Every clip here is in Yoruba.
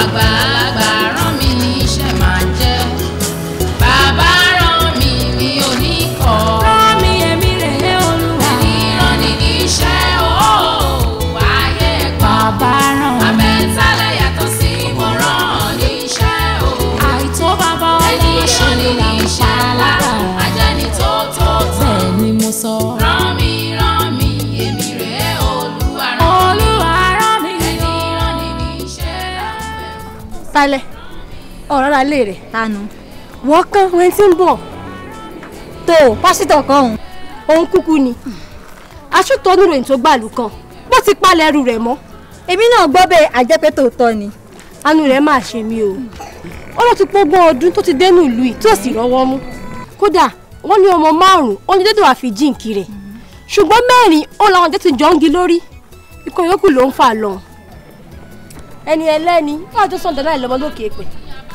àgbàlagbà rán mi níṣẹ́ máa jẹ́. Bàbá rán mi mi ò ní kọ̀. Rán mi èmi rèé Olúwa. Ẹni rán ni níṣẹ́ ayé gbọ́. Bàbá rán mi. Abẹ́ntálẹ̀ yàtọ̀ sí mo rán níṣẹ́ o. Àìtó bàbá ọlọ́run ṣe ni níṣẹ́ lára. Ajẹ́ni tó. Bẹ́ẹ̀ ni mo sọ. Rán mi èmi rèé Olúwa rán mi. Olúwa rán mi. Ẹni rán ni níṣẹ́ lára. Tálẹ̀ ọ̀rọ̀ ra lé rẹ̀ tanu wọ́n kán wẹ́n tí ń bọ̀ tó pásítọ̀ kan òun kúkú ni aṣọ́tọ̀ oníròyìn tó gbàlù kan bó ti palẹ̀ ẹrù rẹ̀ mọ́. Èmi náà gbọ́ bẹ́ẹ̀ àjẹpẹ́ tòótọ́ ni. Àánú rẹ̀ máa ṣe mí o ó lọ ti pọ́gbọ́n ọdún tó ti dénú ìlú yìí tí ò sì rọ́wọ́ mú kódà wọ́n ní ọmọ 5 ó ní dédé wàá fi jíǹkì rẹ̀ ṣùgbọ́n 4 ó làwọn jẹ́ ti jọ́ǹgì lórí ikọ̀ yòókù ló ń fà lọ. Ẹni ẹlẹ́ni wọ́n tó sọ̀dọ̀ náà lọ́mọ lókè pẹ̀.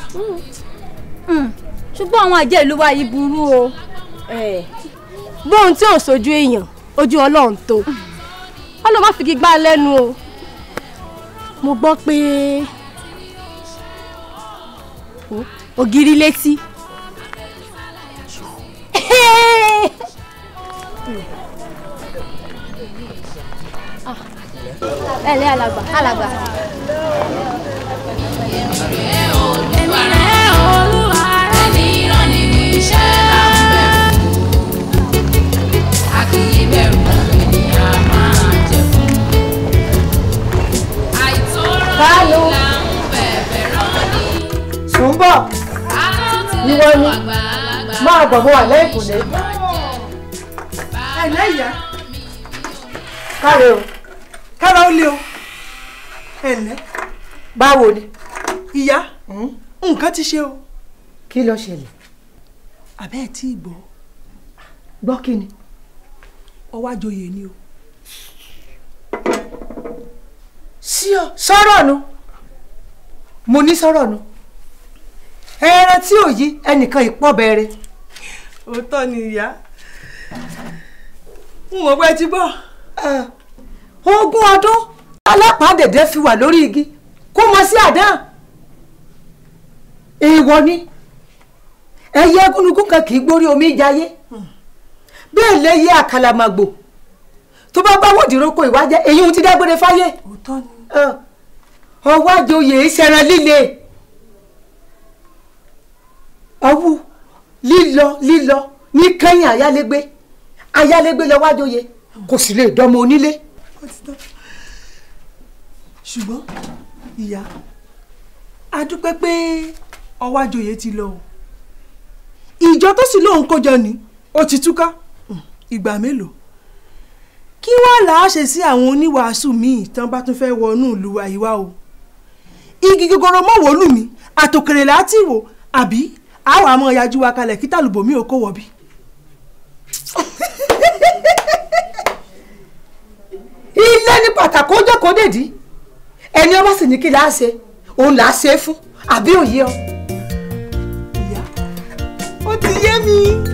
Ṣùgbọ́n àwọn àjẹ́ ìlú wa yìí burú o. Bóun tí ò sojú èèyàn ojú Ọlọ́run tó Ọlọ́run má fi gbá lẹ́nu o. Mo gbọ́ pé ògiri létí. Ẹ̀lẹ́ alàgbà. Èmi rèé Olúwa ẹni rán ni níṣẹ́ lábẹ́. A kì í bẹ̀rù ènìyàn máa jẹ fún. Àìtó rán ni là ń bẹ̀bẹ̀ rán ni. Ṣùnbọ̀ ni wọ́n ní máa bọ̀ bọ̀ wà lẹ́yìnkùnlé. Ẹ̀lẹ́ ìyá. Káre o. Kára ó lé o. Ẹ̀lẹ́. Báwo ni? Ìyá, nǹkan ti ṣe o. Kí ló ṣẹlẹ̀? Àbẹ́ ẹ̀ tí ì gbọ́. Gbọ́ kí ni? Ọwọ́ àjòyè ni o. Sí ọ sọ̀rọ̀ nu. Mo ní sọ̀rọ̀ nu. Ẹran tí ò yí ẹnìkan ìpọ́ bẹ̀rẹ̀. Òótọ́ ni ìyá. N mọ̀ pé ti bọ̀. 20 ọdún alápàá dẹ̀dẹ̀ fi wà lórí igi kó mọ sí àdán. Èèwọ̀ ni ẹyẹ gúnugún kan kì í gbórí omi jayé bẹ́ẹ̀ lè yé àkàlàmàgbò tó bá bá wòdìrókò ìwájẹ́ èyí ohun ti dágbére fáyé. Òótọ́ ni. Ọwọ́ àjòyè ìṣẹ̀rẹ̀ líle ọwọ́ lílọ ní kẹ́yìn ayálégbé lọ́wọ́ àjòyè kò sì lè dọ́mọ onílé. Ṣùgbọ́n ìyá a dúpẹ́ pé ọwọ́ àjòyè ti lọ o. Ìjọ tó sì lóun kójọ ni ó ti túká. Ìgbà mélòó kí wàá là á ṣe sí àwọn oníwàásù míì tán bá tún fẹ́ wọnú ìlú àyíwá o. Igi gogoro mọ́ wòlù mi àtòkèrè láti wò àbí àwọn àmọ́ ìyájú wa kalẹ̀ kí tàlùbọ̀ mi ò kó wọ̀ bí. Ilé ní pàtàkì ó jókòó dèdí ẹni ọba sì ní kí là á ṣe òun là á ṣe fún àbí òye ọ. Ìyá ó ti yé mi.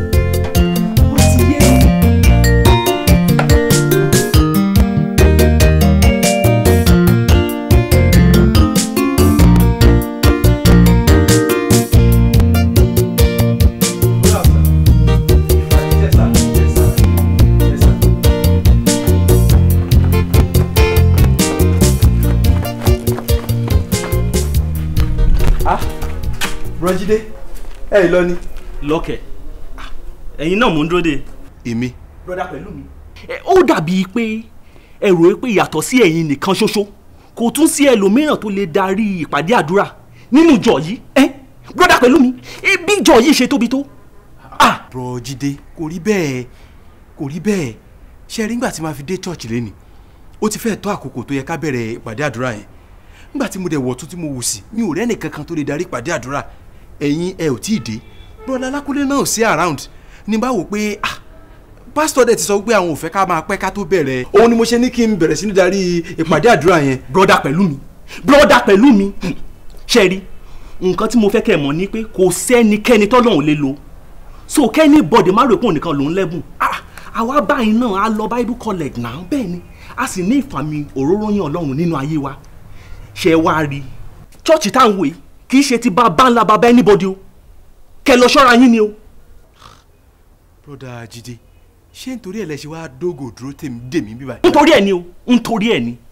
Rọ́jídé ẹ lọ ni. Lọ́kẹ̀ ẹ̀yin náà mò ń dúró de. Èmi. Brọ́dá pẹ̀lú mi. Ó dàbí pé ẹ rò pé yàtọ̀ sí ẹ̀yin nìkan ṣoṣo kò tún sí ẹlòmíràn tó lè darí ìpàdé àdúrà nínú ìjọ yìí. Brọ́dá pẹ̀lú mi bí ìjọ yìí ṣe tóbi tó. Rọ́jídé kò rí bẹ́ẹ̀ ṣe rí nígbà tí màá fi dé church lẹ́nìí ó ti fẹ́ẹ̀ tó àkókò tó yẹ ká bẹ̀rẹ̀ ìpàdé àdúrà yẹn nígbà tí mo dẹ̀ wọ̀ tún tí mo wò sí mi ò rẹ́nì kankan tó lè darí ìpàdé àdúrà ẹ̀yin ẹ ò tí ì dé brọ́dá Alákúnlé náà ò sí around ní bá wò pé pásítọ̀ dẹ̀ ti sọ pé àwọn ò fẹ́ ká máa pẹ́ ká tó bẹ̀rẹ̀ òun ni mo ṣe ní kí n bẹ̀rẹ̀ sí ní darí ìpàdé àdúrà yẹn. Brọ́dá pẹ̀lú mi ṣe rí nǹkan tí mo fẹ́ kẹ́ ẹ mọ̀ ni pé kò sẹ́nikẹ́ni tọ́lọ́run lè lò so kẹ́ni bọ́dẹ̀ má rò pé òun nìkan lòún lẹ́bùn àwa báyìí náà á lọ Bible college náà bẹ́ẹ̀ ni a sì ní ìfàmì òróró yín Ọlọ́run nínú ayé wa ṣe wá rí chọ́ọ̀chì tá à ń wò yìí kì í ṣe ti bàbá ńlá bàbá anybody o kẹ́ lọ ṣọ́ra yín ni o. broda Jídé ṣé nítorí ẹ̀ lẹ ṣe wá dógò dúró dèmí bíbá. nítorí ẹ̀ ni o nítorí ẹ̀ ni.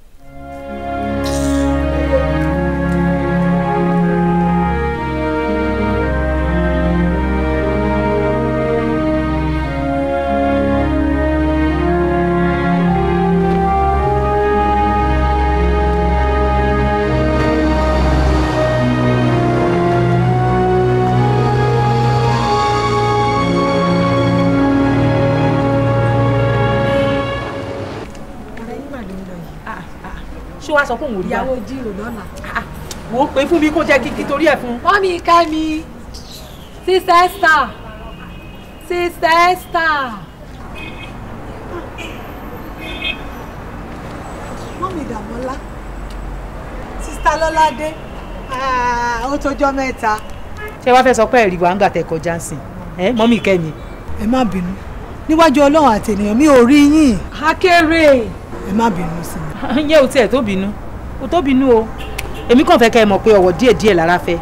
wá sọ fún òun rí wa. ìyàwó jírò lọ́la. wò ó pé fún mi kó jẹ́ kíkí torí ẹ̀ fún. mọ́mí Kẹ́mi Sister Esther Sister Esther. mọ́mí Dàmọ́lá Sister Lọ́ládé ó tọ́jọ́ mẹ́ta. ṣé wàá fẹ́ sọ pé ẹ̀rí wa ń gbà tẹ̀ kọjá sí mọ́mí Kẹ́mi. ẹ má bínú níwájú Ọlọ́run àti ènìyàn mi ò rí yín. akéré. ẹ má bínú sí mi. yẹ o tiẹ̀ tó bínú o tó bínú o èmi kàn fẹ́ kẹ́ ẹ mọ̀ pé ọ̀wọ̀ díẹ̀díẹ̀ lára fẹ́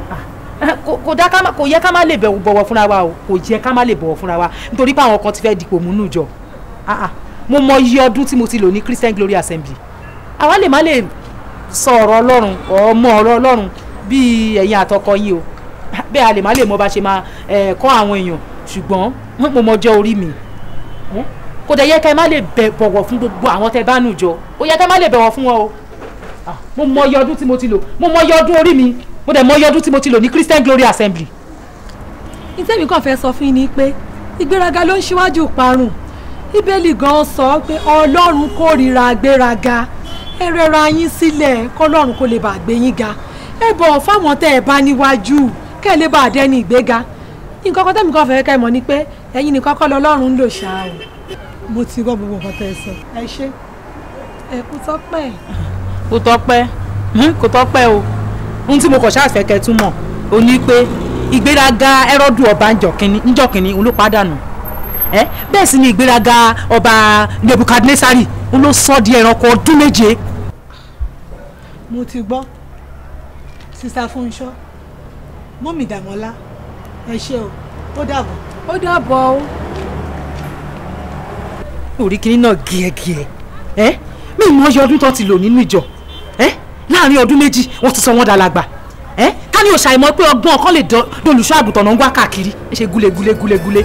kò yẹ ká má lè bọ̀wọ̀ fúnra wa o kò yẹ ká má lè bọ̀wọ̀ fúnra wa nítorí pé àwọn kan ti fẹ́ dipò múnú jọ mo mọ iye ọdún tí mo ti lò ní Christian Glory Assembly àwa lè má lè sọ ọ̀rọ̀ Ọlọ́run ọmọ ọ̀rọ̀ Ọlọ́run bíi ẹ̀yin àtọkọ yìí o bẹ́ẹ̀ a lè má lè mọ bá ṣe máa kọ́ àwọn èèyàn ṣùgbọ́n mo mọ ọjọ́ orí mi kò dẹ̀ yẹ ká ẹ má lè bọ̀wọ̀ fún gbogbo àwọn tẹ bá nù jọ ó yẹ ká ẹ má lè bọ̀wọ̀ fún wọn o mo mọ iye ọdún tí mo ti lò mo mọ iye ọdún orí mi mo dẹ̀ mọ iye ọdún tí mo ti lò ní Christian Glory Assembly. ìtẹ́mi kàn fẹ́ sọ fún yín ni pé ìgbéraga ló ń ṣíwájú parun Bíbélì gan sọ pé Ọlọ́run kórìíra gbéraga ẹ rẹra yín sílẹ̀ kọ́lọ́run kó lè bá gbé yín ga ẹ bọ̀ fáwọn tẹ́ ẹ bá níwájú kẹ́ ẹ lè bá dẹ́ni ìgbéga nǹkan kan tẹ́mi kàn fẹ́ kẹ́ ẹ mọ̀ ni pé ẹ̀yin nìkan kọ́ lọ́lọ́run ń lò ṣáà o. mo ti gbọ́ gbogbo nǹkan tẹ́ ẹ sọ ẹ ṣé. ẹ kú tọ́pẹ́. kò tọ́pẹ́ kò tọ́pẹ́ o ohun tí mo kàn ṣáà fẹ́ kẹ́ tún mọ̀ o ní pé ìgbéraga Hẹ́rọ́dù ọba níjọ́ kìíní ló pàdánù bẹ́ẹ̀ sì ni ìgbéraga ọba Nebukadnesari ló sọ di ẹranko ọdún méje. mo ti gbọ́ Sister Fúnṣọ́ mọ́mì Dàmọ́lá ẹ ṣé o ó dàbọ̀. ó dàbọ̀ o. orí kìíní náà gíẹ́gíẹ́ mi ì mọ iye ọdún tó ti lò nínú ìjọ láàrin ọdún méjì wọ́n ti sọ wọ́n dàlágbà ká ní òṣàìmọ̀ pé ọgbọ́n ọkàn lè dolùṣọ́ àgùntàn náà ń wá káàkiri ṣe gúlegúlegúlegúle.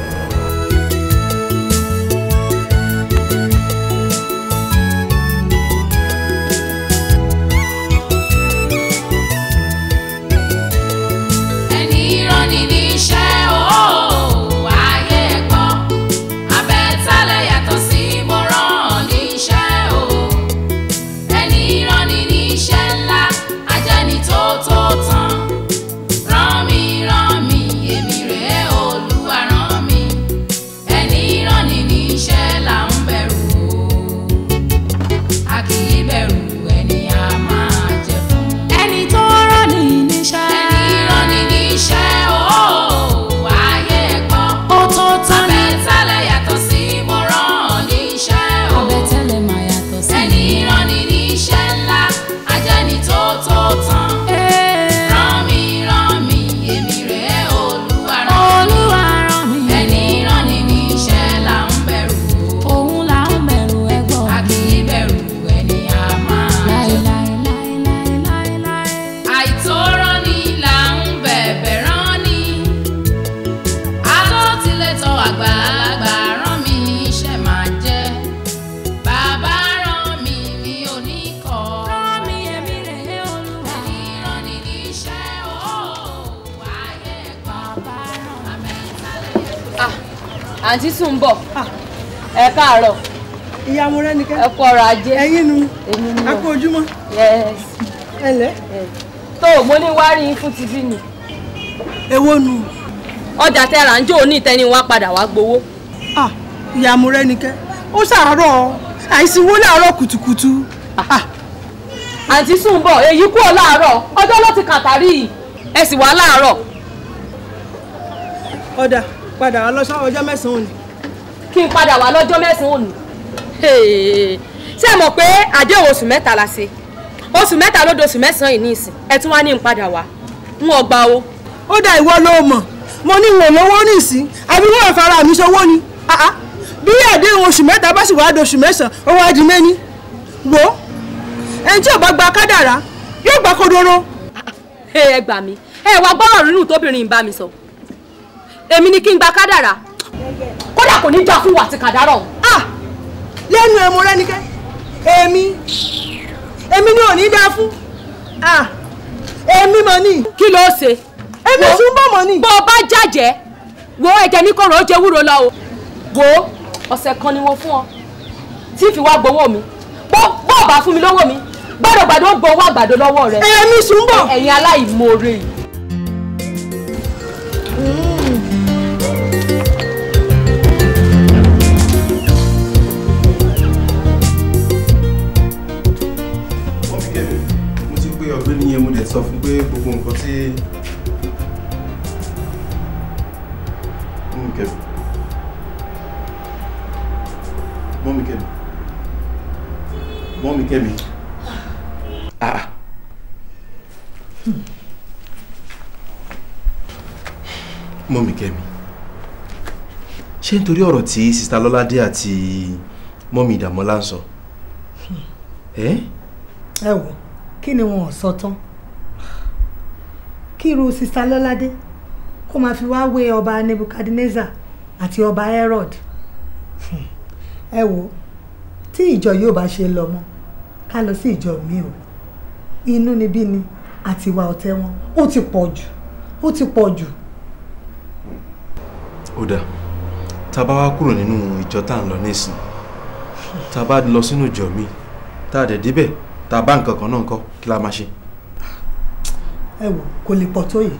àǹtí sùn bọ̀ ẹ káàárọ̀. ìyá mo rẹ́ ni kẹ́. ẹ kú ọrọ̀ ajé. ẹ̀yin nu a kú ojúmọ́. ẹ lẹ́. tó mo ní wá rí fún ti bí ni. èwo nu. ọjà tẹ ra ń jó ní ìtẹ́ni wá padà wá gbowó. ìyá mo rẹ́ ni kẹ́ ó ṣàárọ̀ àìsíwó láàárọ̀ kùtùkùtù. àǹtí sùn bọ̀ èyí kú ọ láàárọ̀ ọjọ́ ló ti kàtàrí ẹ sì wá láàárọ̀. ọ̀dà padà wá lọ́sọ̀ ọjọ́ mẹ́sàn-án òní. kí n padà wá lọ́jọ́ mẹ́sàn-án òní. ṣé ẹ mọ̀ pé àdéhùn oṣù mẹ́ta la ṣe oṣù mẹ́ta ló doṣù mẹ́sàn-án yìí ní ìsìn ẹ tún wá ní ìpadà wá n ò gbà o. ó dá ìwọ ló mọ̀ mo ní ìwọ̀n lọ́wọ́ ní ìsín àbí wọ́n fara mi ṣọwọ́ ni bí àdéhùn oṣù mẹ́ta bá sì wá doṣù mẹ́sàn-án ó wá di mẹ́ni wò ó ẹni tí ò bá gba kádàrá yóò gba kodoro. ẹ gbà mí ẹ wá gbọ́rọ̀ rírùn tóbìnrin bá mi sọ èmi ni kí n gba kádàrá kódà kò ní já fún wa ti kàdárọ̀. lẹ́nu ẹ̀ mo rẹ́nikẹ́ èmi ni ò ní dá fún èmi mọ̀ ní. kí ló ṣe. èmi tún bọ̀ mọ̀ ní. bó o bá jàjẹ́ wo ẹ̀jẹ̀ mi kọ̀rọ̀ ó jẹ́ wúro lọ o. wo ọ̀sẹ̀ kan ni wọ́n fún ọ tí fi wá gbowó mi bó o bá fún mi lọ́wọ́ mi gbàdọ̀gbàdọ̀ ó gbowó àgbàdo lọ́wọ́ rẹ. èmi sùn bọ̀. ẹ̀yin aláìmoore. ọ̀gbẹ́ni yẹn mo dẹ̀ sọ fún pé gbogbo nǹkan tí Mọ́mì Kẹ́mi Mọ́mì Kẹ́mi ṣé nítorí ọ̀rọ̀ tí sista Lọ́ládé àti mọ́mì Ìdàmọ́lá ń sọ ẹ wò kí ni wọn ò sọ tán kí irú sista Lọ́ládé kó máa fi wá wé ọba Nebukadnezar àti ọba Herod ẹ wò tí ìjọ yóò bá ṣe lọ mọ́ ká lọ sí ìjọ mi o inúnibíni àti ìwà ọ̀tẹ̀ wọn ó ti pọ̀ jù. ó dáa tá a bá wá kúrò nínú ìjọ tá à ń lọ nísìn tá a bá lọ sínú ìjọ mi tá a dẹ̀ débẹ̀ tá a bá nǹkan kan náà ńkọ́ kí la máa ṣe. ẹ wò kò lè pọ̀ tó yìí.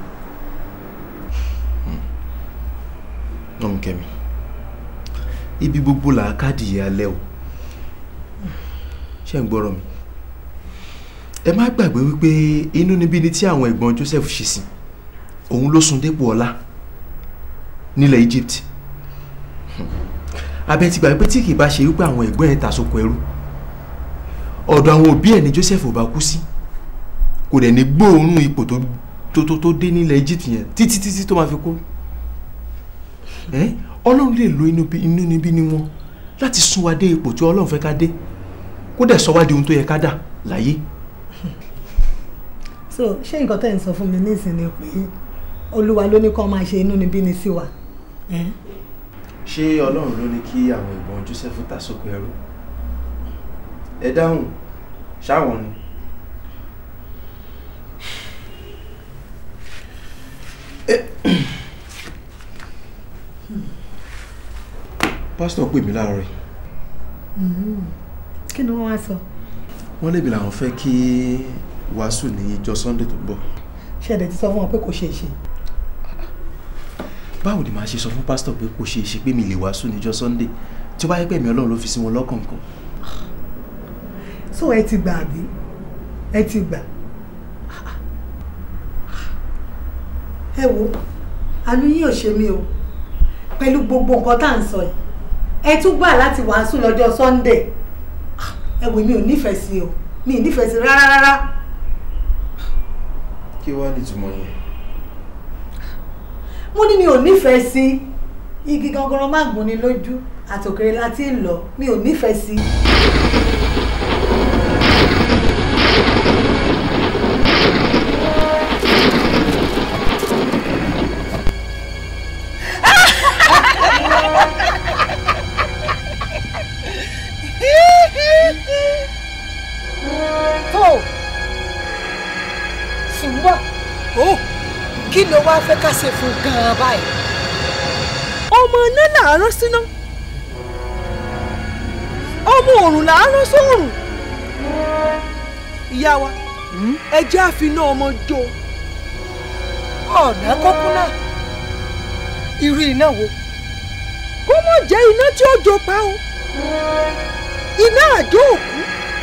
Mọ́mì Kẹ́mi ibi gbogbo là á káàdì alẹ́ o ṣé ń gbọ́rọ̀ mi ẹ má gbàgbé wípé inúnibíni tí àwọn ẹ̀gbọ́n Joseph ṣe sí òun ló sún dépò ọlá nílẹ̀ Egypt abẹ́ ti gbàgbé tí kì í bá ṣe wípé àwọn ẹ̀gbọ́n ẹ̀ ta sóko ẹrú ọ̀dọ̀ àwọn òbí ẹ̀ ní Joseph ò bá kú sí kò dẹ̀ ní gbóòórùn ipò tó dé nílẹ̀ Egypt yẹn títí tó máa fi kú Ọlọ́run lè lo inúnibíni wọn láti sún wa dé ipò tí Ọlọ́run fẹ́ ká dé kó dẹ̀ sọ wá di ohun tó yẹ ká dà láyé. so ṣé nǹkan tẹ́ ń sọ fún mi nísìnyí pé Olúwa ló ní kó máa ṣe inúnibíni sí wa. ṣé Ọlọ́run ló ní kí àwọn ẹ̀gbọ́n Joseph ta sóko ẹrú ẹ dáhùn ṣáwọn ni. pásítọ̀ pè mí láàárọ̀ yìí. kí ni wọ́n wá sọ. wọ́n lébi làwọn fẹ́ kí wàásù ní ìjọ Sunday tó ń bọ̀. ṣẹ̀dẹ̀ ti sọ fún wọn pé kò ṣeé ṣe. báwo ni màá ṣe sọ fún pásítọ̀ pé kò ṣeé ṣe pé mi lè wàásù ní ìjọ Sunday tí ó bá yẹ pé ẹ̀mí Ọlọ́run ló fi sí wọn lọ́kàn kan. so ẹ ti gbà àbí ẹ ti gbà. ẹ wo àánú yín ò ṣe mí o pẹ̀lú gbogbo nǹkan tá à ń sọ yìí ẹ tún gbà láti wàásù lọ́jọ́ Sunday ẹ wò mi ò nífẹ̀ẹ́ sí o mi ò nífẹ̀ẹ́ sí rárá. kí wàá ní ìtumọ̀ yẹn. mo ní mi ò nífẹ̀ẹ́ sí igi gangan má gún ni lójú àtòkèrè láti ń lọ mi ò nífẹ̀ẹ́ sí. kí ló wá fẹ́ ká ṣe fún gan-an báyìí. ọmọ iná là á rán síná ọmọ òrùn là á rán sóòrùn. ìyá wa ẹ jẹ́ àfiná ọmọ jó ọ̀nà kókó náà irú iná wo kó mọ̀ jẹ́ iná tí ó jó pa o iná àjò òkú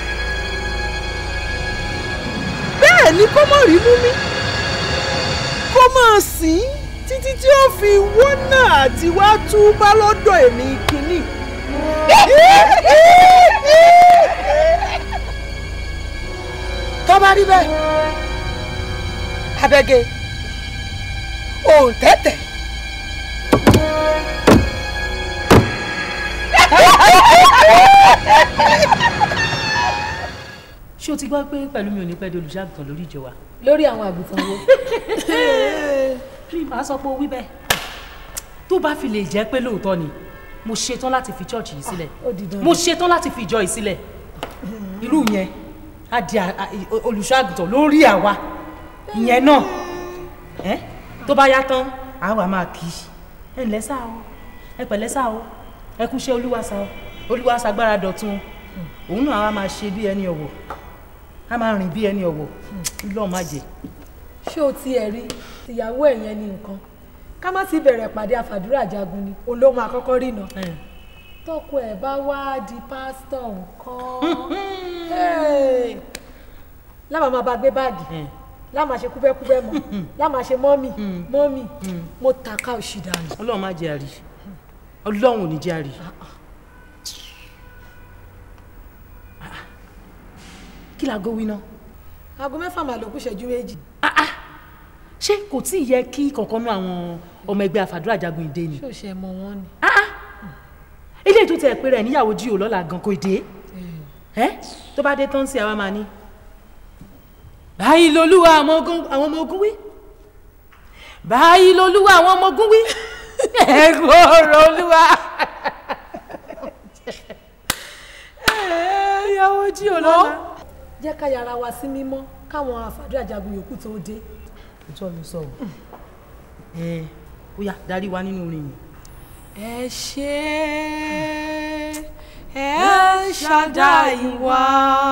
bẹ́ẹ̀ ni kó mọ̀ rí mú mi kó máa sìn títí tí ó fi wọ́nà àti wá túbá lọ́dọ̀ èmi kìíní. tó bá rí bẹ́ẹ̀ abẹ́gẹ́ òun tẹ́tẹ̀. ṣé o ti gbọ́ pé pẹ̀lú mi ò ní pẹ́ di olùṣàgùtàn lórí ìjọ wa. lórí àwọn àgùntàn wo. mi máa sọ pé o wí bẹ́ẹ̀ tó bá fi lè jẹ́ pé lóòótọ́ ni mo ṣetán láti fi church yìí sílẹ̀ mo ṣetán láti fi ìjọ yìí sílẹ̀ irú yẹn á di olùṣàgùtàn lórí àwa ìyẹn náà tó bá yá tán àwa máa kì í ẹ ǹlẹ́ sá o ẹ pẹ̀lẹ́ sá o ẹ kúṣẹ́ olúwa sá o olúwa ṣagbára dọ̀tun òun náà àwa máa ṣe bí ẹni ọ̀wọ̀ a máa rìn bí ẹni ọ̀wọ̀ lọ́ọ̀ má jẹ. ṣé o tiẹ̀ rí ìyàwó ẹ̀ yẹn ní nǹkan ká má sì bẹ̀rẹ̀ pàdé àfàdúrà jagun ni olóhùn àkọ́kọ́ rí náà tọkọ ẹ̀ bá wá di pásítọ̀ nǹkan láwọn máa bá gbé báàgì láwọn máa ṣe kúbẹ́kúbẹ́ mọ́ láwọn máa ṣe mọ́mì mo tàka òṣì dànù. ọlọ́run má jẹ́ àrí ọlọ́run ò ní jẹ́ àrí. kí laago wí náà. aago 6 máa lò kú ṣẹ́jú 2. ṣé kò tí ì yẹ kí kankan náà àwọn ọmọ ẹgbẹ́ àfàdúrà jagun ìdè ni. ṣé o ṣe mọ wọn ni. ilé ètò tẹ̀ pé rẹ̀ níyàwó jí ò lọ́la gan kò dé tó bá dé tán sí àwa máa ní. báyìí lolúwa àwọn ọmọ ogun wí báyìí lolúwa àwọn ọmọ ogun wí ẹ̀gbọ́n ọ̀rọ̀ olúwa. ìyàwó jí ò lọ́la. jẹ́ ká yára wa sí mímọ́ káwọn àfàdúrà jagun yòókù tó dé. ìtọ́ mi sọ ó yá darí wa nínú orin yìí. ẹ ṣé ẹ Ṣàdáì wá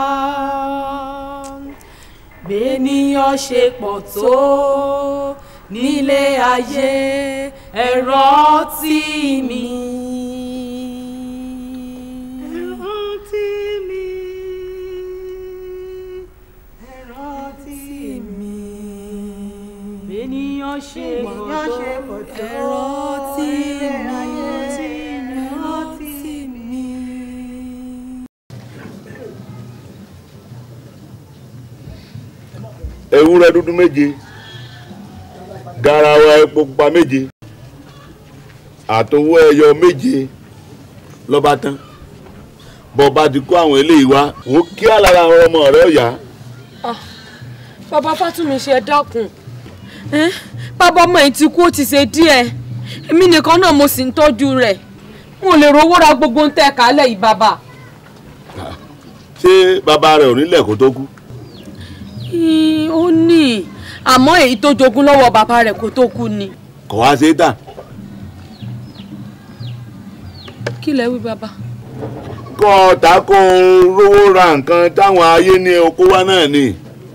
bẹ́ẹ̀nìyàn ṣe pọ̀ tó nílé ayé ẹ rántí mi. Bẹ́ẹ̀nìyàn ṣe pọ̀ tó ẹ rántí mi. ewúrẹ́ dúdú 7, garawa epo pupa 7, àtowó ẹyọ 7 ló bá tán bọ́ bá ti kó àwọn eléyìí wá wò kí alára àwọn ọmọ rẹ̀ ọ̀yá. bàbá Fátúnmi ṣe dákun bàbá ọmọ yìí ti kú ó ti ṣe díẹ̀ èmi nìkan náà mo sì ń tọ́jú rẹ̀ mo lè rówó ra gbogbo ń tẹ̀ kálẹ̀ yìí bàbá. ṣé bàbá rẹ̀ ò nílẹ̀ kó tó kú. ó ní àmọ́ èyí tó jogún lọ́wọ́ bàbá rẹ̀ kó tó kú ni. kò wá ṣe é tà. kí lẹ wí bàbá. kọ́ ọ̀tá kó rówó ra nǹkan táwọn ayé ní oko wá náà ni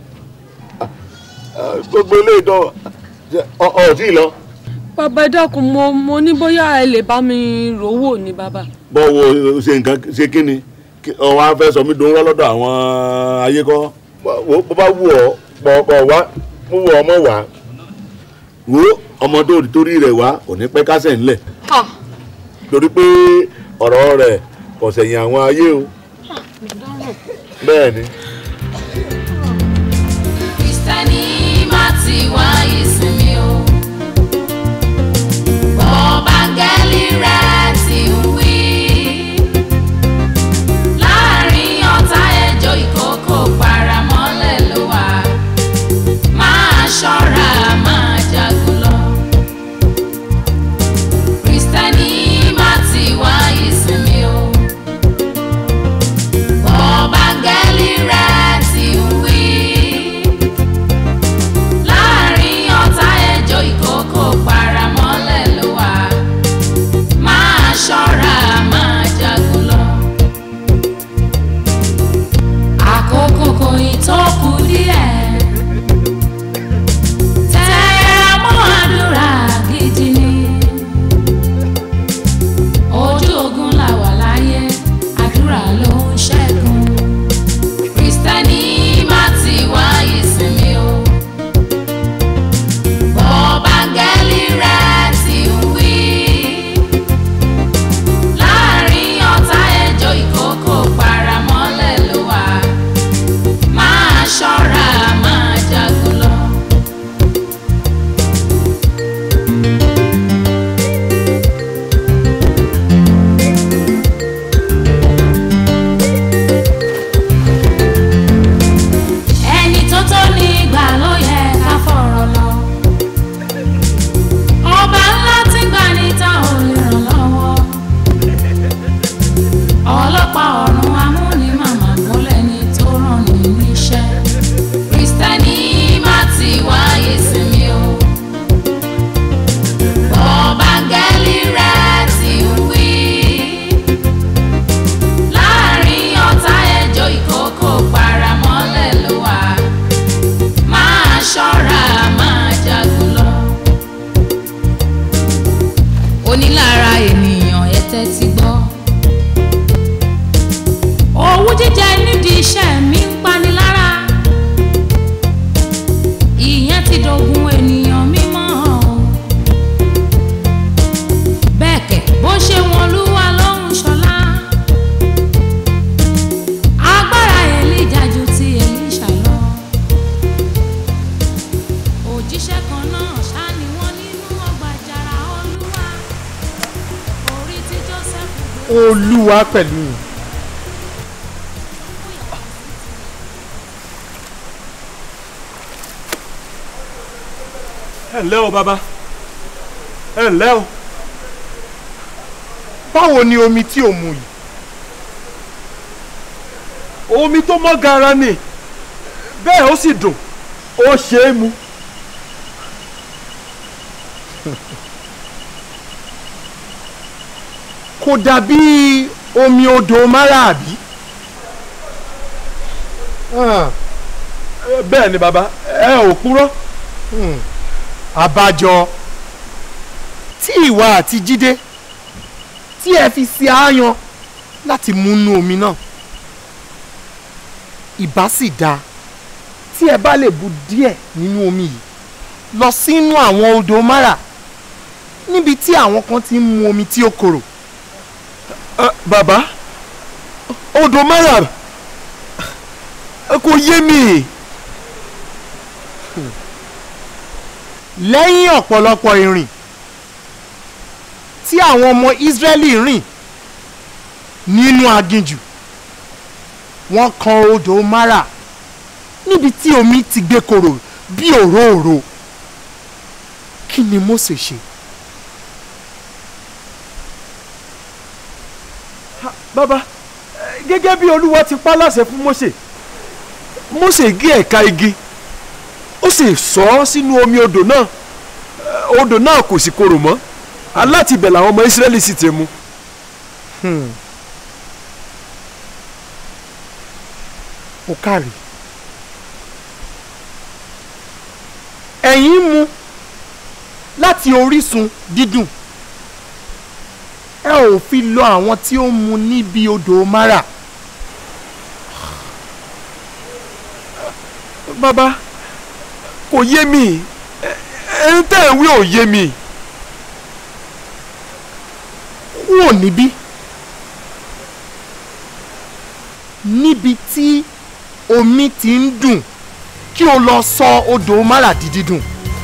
gbogbo ilé ìtọ́ ọ̀tí lọ. bàbá ẹ dákun mo ní bóyá ẹ lè bá mi rówó ni bàbá. bọ́wọ́ ṣe nǹkan ṣe kí ni ọ̀wá fẹ́ sọ mí dùn lọ́dọ̀ àwọn ayé kọ́ bó bá wù ọ́ pọ̀ wá mú wọ ọmọ wá wo ọmọ tó torí rẹ̀ wá ò ní pẹ́ kásẹ̀ ńlẹ̀ torí pé ọ̀rọ̀ rẹ̀ kò sẹ̀yìn àwọn ayé o bẹ́ẹ̀ ni. Kristẹni má ti wá ìsinmi o bọ́bángẹ́lì rẹ̀ ti ń wí láàrin ọ̀tá ẹjọ́ ìkókó paramọ́lẹ̀ ló wà máa ṣọ́ra máa jagun lọ. Kristẹni má ti wá ìsinmi o bọ́bángẹ́lì rẹ̀ ti ń wí ogun ènìyàn mímọ́ o. Bẹ́ẹ̀ kẹ̀ bó ṣe wọn Olúwa ló ń ṣọlá. Agbára Èlíjà ju ti Èlíṣà lọ. Òjíṣẹ́ kan náà ṣáá ni wọ́n nínú ọgbà àjàrà Olúwa. Orí tí Jósẹ́fù gbé. Olúwa pẹ̀lú yín. ẹ ǹlẹ́ o bàbá, ẹ ǹlẹ́ o. Báwo ni omi tí o mu yìí? Omi tó mọ́ gara ni, bẹ́ẹ̀ ó sì dùn, ó ṣe é mu. Kò dàbí omi odò Mara àbí? Bẹ́ẹ̀ ni bàbá, ẹ ò purọ́. Àbájọ tí ìwà àti Jídé tí ẹ fi ṣe àáyan láti múnú omi náà, ìbá sì dáa tí ẹ bá lè bu díẹ̀ nínú omi yìí lọ sínú àwọn odò Mara níbi tí àwọn kan ti ń mu omi tí ó korò. Bàbá, odò Mara kò yé mi. Lẹ́yìn ọ̀pọ̀lọpọ̀ ìrìn tí àwọn ọmọ Ísírẹ́lì rìn nínú aginjù, wọ́n kan odò Mara níbi tí omi ti gbé korò bí òróòro. Kí ni Mósè ṣe? Bàbá, gẹ́gẹ́ bí Olúwa ti pa láṣẹ fún Mósè gé ẹ̀ka igi, ó sì sọ ọ́ sínú omi odò náà kò sì korò mọ́. Láti ibẹ̀ làwọn ọmọ Ísírẹ́lì sì ti mu. Ó kárí. Ẹ̀yin mu láti orísun dídùn, ẹ ò fi lọ àwọn tí ó mu níbi odò Mara. Bàbá, kò yé mi, ẹni tẹ́ ẹ̀ wí ò yé mi. Kúrò níbi tí omi ti ń dùn kí o lọ sọ odò Mara di dídùn.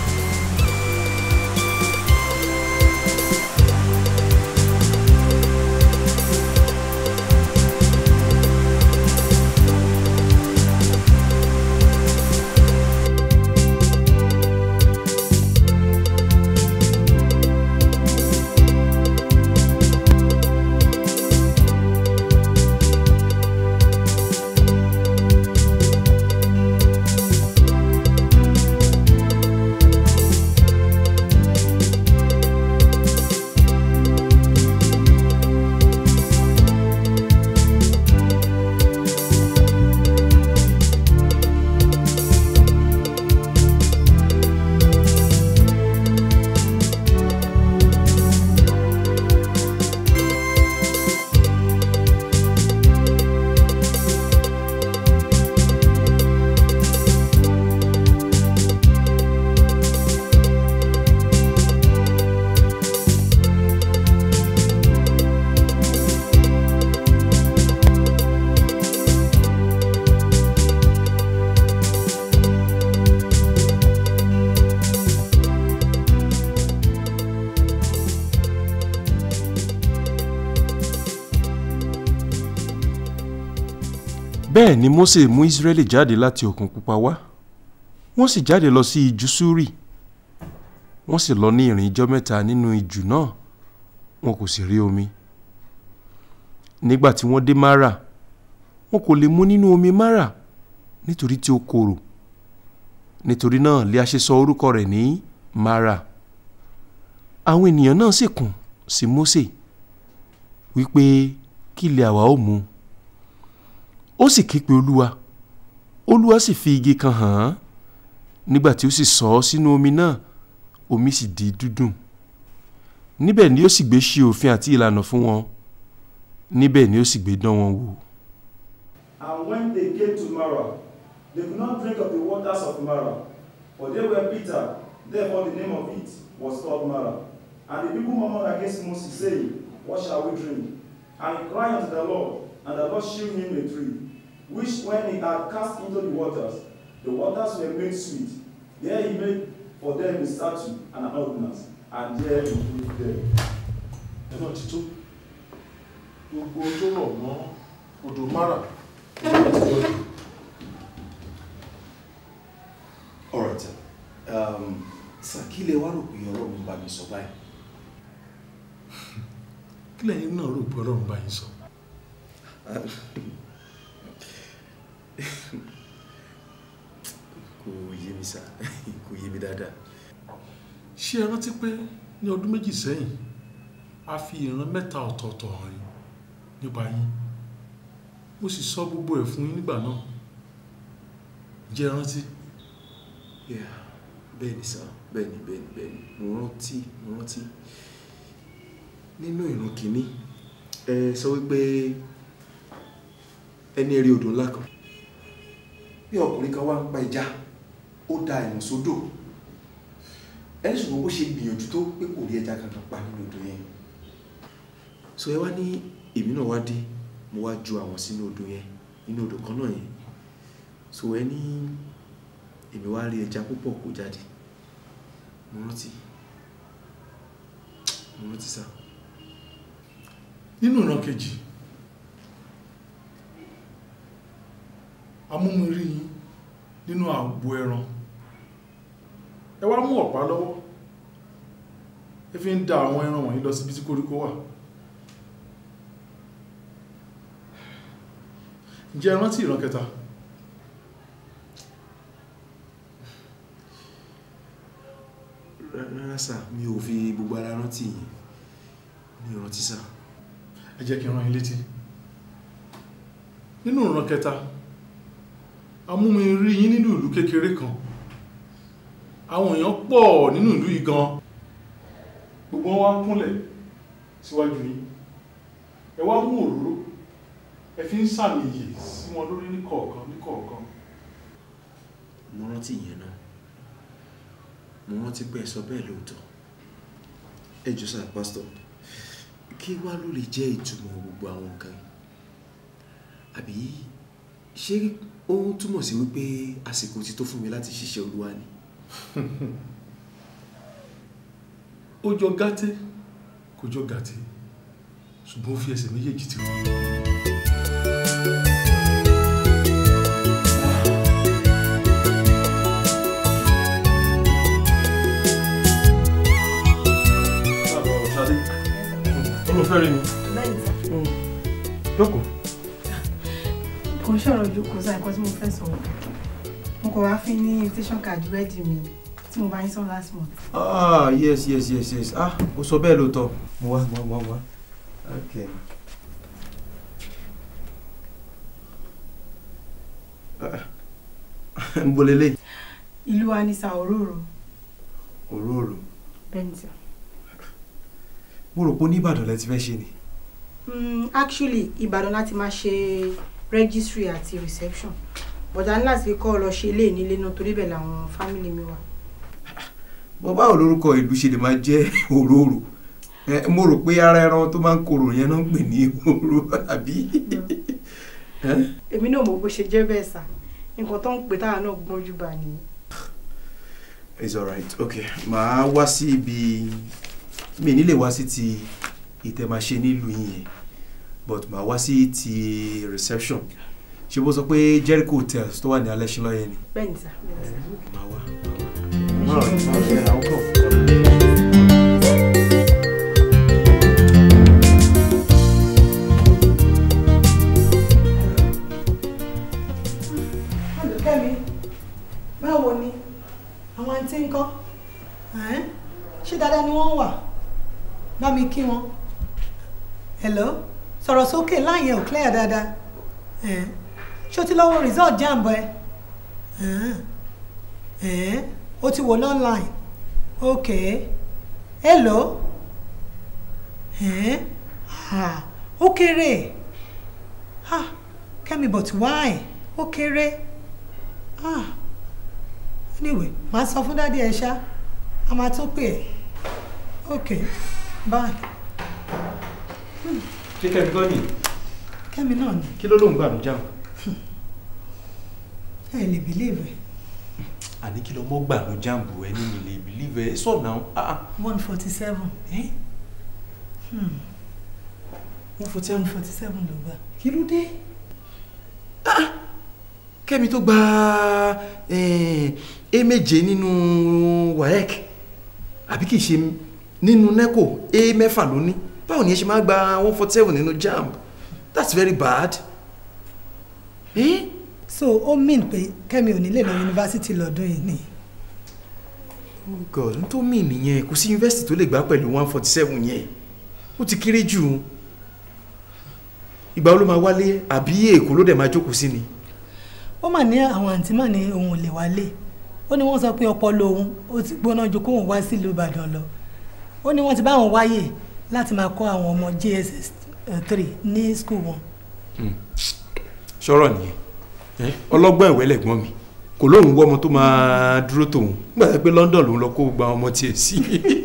Bẹ́ẹ̀ ni Mósè mú Ísírẹ́lì jáde láti òkun pupa wá, wọ́n sì jáde lọ sí ijù Súrì. Wọ́n sì lọ ní ìrìn ijọ́ 3 nínú ijù náà, wọn kò sì rí omi. Nígbà tí wọ́n dé Mara, wọn kò lè mu nínú omi Mara nítorí tí ó korò. Nítorí náà lé a ṣe sọ orúkọ rẹ̀ ní Mara. Àwọn ènìyàn náà sì kùn sí Mósè wípé kí lè àwa ó mu. Ó sì ké pe Olúwa sì fi igi kan hàn án. Nígbà tí ó sì sọ ọ́ sínú omi náà, omi sì di dídùn. Níbẹ̀ ni ó sì gbé ṣe òfin àti ìlànà fún wọn. Níbẹ̀ ni ó sì gbé dán wọn wò. And when they came to Mara, they could not drink of the waters of Mara, For they were bitter, therefore the name of it was called Mara. And the people murmured against Moses, saying, What shall we drink? And he cried unto the Lord, and the Lord shewed him a tree, which when he had cast into the waters were made sweet. There he made for them a statue and an ordinance, and there he put them. Ẹ̀nà títú, gbogbo tó rọ̀ mọ́ odò Mara. All right, sir, kí lẹ wá rò pé Ọlọ́run bá mi sọ báyìí? Kí lẹ̀yin náà rò pé Ọlọ́run bá yín sọ? Kò yé mi sá, kò yé mi dáadáa. Ṣé ẹ rántí pé ní ọdún méjì sẹ́yìn a fi ìran mẹ́ta ọ̀tọ̀ọ̀tọ̀ hàn yín nípa yín, mo sì sọ gbogbo ẹ̀ fún yín nígbà náà. Ǹjẹ́ ẹ rántí? Bẹ́ẹ̀ni sá, bẹ́ẹ̀ni, mo rántí. Nínú ìran kìíní, ẹ sọ wípé ẹni rí odò ńlá kan. Bí ọkùnrin kan wá ń pa ẹja, ó da ìwọ̀n sódò. Ẹni ṣùgbọ́n bó ṣe gbìyànjú tó pé kò rí ẹja kankan pa nínú odò yẹn. So ẹ wá ní èmi náà wá dé, mo wá ju àwọn sínú odò yẹn, nínú odò kan náà yẹn. So ẹ ní èmi wá rí ẹja púpọ̀ kó jáde. Mo rántí sá. Nínú ìran kejì, amúmúrí yín nínú àgbo ẹran. Ẹ wá mú ọ̀pá lọ́wọ́, ẹ fi ń da àwọn ẹran wọ̀nyí lọ síbi tí koríko wà. Ǹjẹ́ ẹ rántí ìran kẹta? Rárá sá, mi ò fi gbogbo ara rántí yìí. Mi ò rántí sá. Ẹ jẹ́ kí n rán yín létí. Nínú ìran kẹta, amúmúrí yín nínú ìlú kékeré kan. Àwọn èèyàn pọ̀ nínú ìlú yìí gan. Gbogbo wọn wá kúnlẹ̀ síwájú yín. Ẹ wá mú òróró, ẹ fi ń sàmì ìyè sí wọn lórí ní kọ̀ọ̀kan. Mo rántí ìyẹn náà. Mo rántí pé ẹ sọ bẹ́ẹ̀ lóòótọ́. Ẹ jọ̀ọ́ sá, pásítọ̀, kí wá ló lè jẹ́ ìtumọ̀ gbogbo àwọn nǹkan yìí? Àbí ṣé ó ń túmọ̀ sí wípé àsìkò ti tó fún mi láti ṣiṣẹ́ Olúwa ni? Ó jọ gàtè, kò jọ gàtè, ṣùgbọ́n ó fi ẹsẹ̀ méjèèjì tì wọ́n. Olùfẹ́ rí mi. Jókòó. Kò ṣọ̀rọ̀ jókòó sáà nǹkan tí mo fẹ́ sọ. Mo kò wá fi ní invitation card ready mi tí mo bá yín sọ last month. Yes. Ó sọ bẹ́ẹ̀ lóòótọ́. Mo wá. Okay. Ń bo lélẹ̀. Ìlú wa ní sa Òróró. Òróró. Bẹ́ẹ̀ni sà. Mo rò pé ní Ìbàdàn lẹ ti fẹ́ ṣe ni. Actually, Ìbàdàn láti máa ṣe registry àti reception. But a ní láti kọ́ lọ ṣe ilé nílé náà torí bẹ́ẹ̀ làwọn family mi wà. Báwo lórúkọ ìlú ṣe lè máa jẹ́ Òróró? Mo rò pé ara ẹran tó máa ń korò yẹn náà ń pè ní òróró àbí? Èmi náà mọ̀ bó ṣe jẹ́ bẹ́ẹ̀ sà. Nǹkan tó ń pè táwa náà gbọ́njú bá ni. It's alright, okay. Màá wá sí ibi mi nílé wá sí ti ìtẹ̀máṣe nílùú yìí, but màá wá sí ti reception. Ṣé bó sọ pé Jericho Hotels tó wà ní Alẹ́ṣinlọ́yẹ ni? Bẹ́ẹ̀ni sà. Màá wá. Kẹ́mi, báwo ni? Àwọn àǹtí ń kọ́? Ṣé dáadáa ni wọ́n wà? Bá mi kí wọn. Hello? Sọ̀rọ̀ sókè láyé ò clear dáadáa. Ṣé o ti lọ́wọ́ result jambo ẹ? O ti wò online? Okay. Hello? Ó kéré. Kẹ́mi, but why? Ó kéré. anyway màá sọ fún dádì ẹ ṣá a máa tún pè é ok bye. ṣé kẹ́mi kọ́ ni. kẹ́mi náà ni. kí ló ló ń gbà ló jáàmù. ẹ lè believe ẹ. àní kí ló mọ́ gbà ló jáàmù ẹ ní mi lè believe ẹ sọ náà. 147. 147 ló gbà. kí ló dé. kẹ́mi tó gba A7 nínú WAEC àbí kìí ṣe nínú NECO A6 ló ní báwo ni ẹ ṣe máa gba 147 nínú JAMB. That's very bad. So ó mean pé kẹ́mi ò ní lè lọ yunifásitì lọ́dún yìí ni. Oh God, n tó mean nìyẹn kò sí yunifásitì tó lè gbà pẹ̀lú 147 yẹn ó ti kéré jù. Ìgbà wo ló máa wálé àbí Èkó ló dẹ̀ máa jókòó sí ni. Ó mà ní àwọn àǹtí mà ní òun ò lè wálé. Ó ní wọ́n sọ pé ọpọlọ òun ó ti gbóná ju kóun wá sílùú Ìbàdàn lọ. Ó ní wọ́n ti bá wọn wáyè láti máa kọ́ àwọn ọmọ JSS 3 ní school wọn. Sọ̀rọ̀ nìyẹn ọlọ́gbọ́n ìwé lẹ̀gbọ́n mi kò lóun wọ́ ọmọ tó máa dúró tòun nígbà pé London lòun lọ kó gba ọmọ tiẹ̀ sí.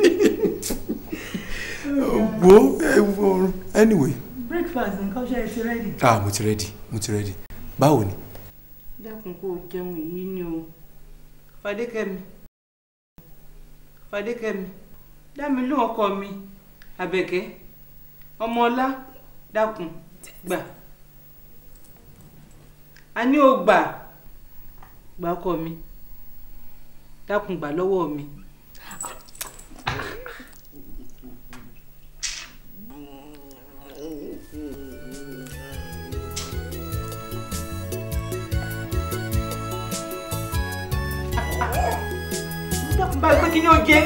wo anyway. Breakfast nǹkan ṣe ti ready. mo ti ready báwo ni. dákun kó o jẹun yìí ni o Fadékẹ́mi dá mi lóhùn ọkọ mi Àbẹ̀kẹ́ ọmọọlá dákun gbà a ní o gbà ọkọ mi dákun gbà lọ́wọ́ mi. dákun báyìí pé kí ni ó jẹ́.